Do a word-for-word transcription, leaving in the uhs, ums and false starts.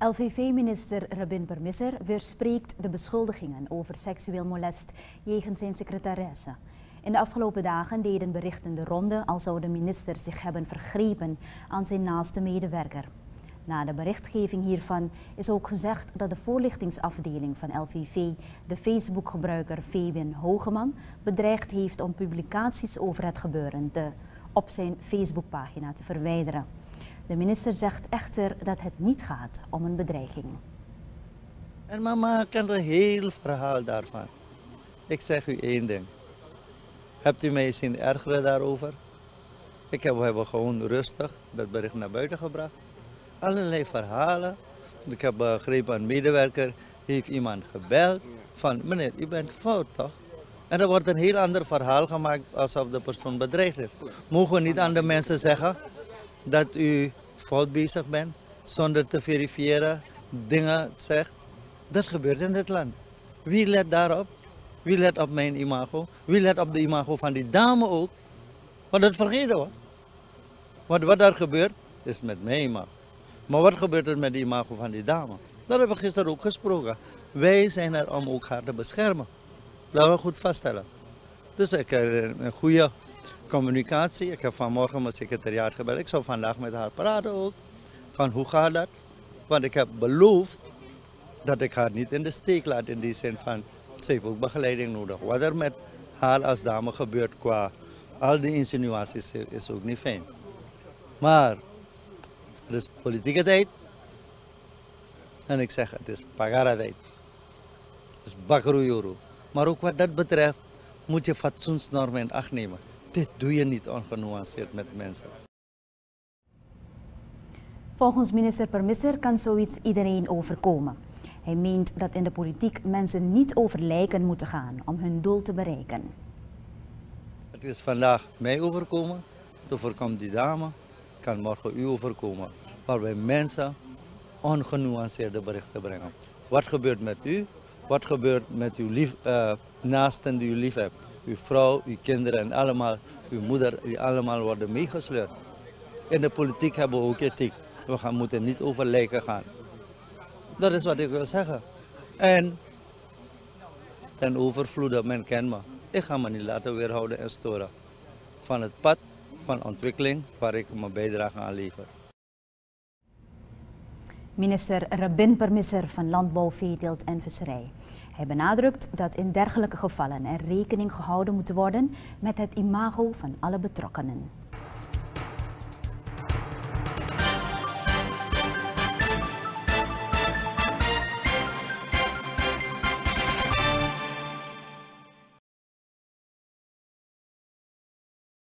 L V V-minister Rabin Permisser weerspreekt de beschuldigingen over seksueel molest jegens zijn secretaresse. In de afgelopen dagen deden berichten de ronde al zou de minister zich hebben vergrepen aan zijn naaste medewerker. Na de berichtgeving hiervan is ook gezegd dat de voorlichtingsafdeling van L V V de Facebook-gebruiker Fabien Hogeman bedreigd heeft om publicaties over het gebeuren te, op zijn Facebookpagina te verwijderen. De minister zegt echter dat het niet gaat om een bedreiging. En mama kent een heel verhaal daarvan. Ik zeg u één ding. Hebt u mij zien ergeren daarover? Ik heb, we hebben gewoon rustig dat bericht naar buiten gebracht. Allerlei verhalen. Ik heb begrepen, een medewerker heeft iemand gebeld van meneer, u bent fout toch? En er wordt een heel ander verhaal gemaakt alsof de persoon bedreigd is. Mogen we niet aan de mensen zeggen dat u fout bezig bent, zonder te verifiëren, dingen zegt? Dat gebeurt in dit land. Wie let daarop? Wie let op mijn imago? Wie let op de imago van die dame ook? Want dat vergeten we. Want wat daar gebeurt, is met mijn imago. Maar wat gebeurt er met de imago van die dame? Dat hebben we gisteren ook gesproken. Wij zijn er om ook haar te beschermen. Laten we goed vaststellen. Dus ik heb een goede communicatie. Ik heb vanmorgen mijn secretariaat gebeld. Ik zou vandaag met haar praten ook. Van hoe gaat dat? Want ik heb beloofd dat ik haar niet in de steek laat. In die zin van, ze heeft ook begeleiding nodig. Wat er met haar als dame gebeurt qua al die insinuaties is ook niet fijn. Maar het is politieke tijd. En ik zeg het is pagara tijd. Het is bakroejoero. Maar ook wat dat betreft moet je fatsoensnormen in acht nemen. Dit doe je niet ongenuanceerd met mensen. Volgens minister Permisser kan zoiets iedereen overkomen. Hij meent dat in de politiek mensen niet over lijken moeten gaan om hun doel te bereiken. Het is vandaag mij overkomen, het overkomt die dame, kan morgen u overkomen. Waarbij mensen ongenuanceerde berichten brengen. Wat gebeurt met u? Wat gebeurt met uw lief, uh, naasten die u lief hebt? Uw vrouw, uw kinderen en allemaal, uw moeder, die allemaal worden meegesleurd. In de politiek hebben we ook ethiek. We gaan, moeten niet over lijken gaan. Dat is wat ik wil zeggen. En ten overvloede, men kent me. Ik ga me niet laten weerhouden en storen van het pad van ontwikkeling waar ik mijn bijdrage aan lever. Minister Rabin Permisser van Landbouw, Veeteelt en Visserij. Hij benadrukt dat in dergelijke gevallen er rekening gehouden moet worden met het imago van alle betrokkenen.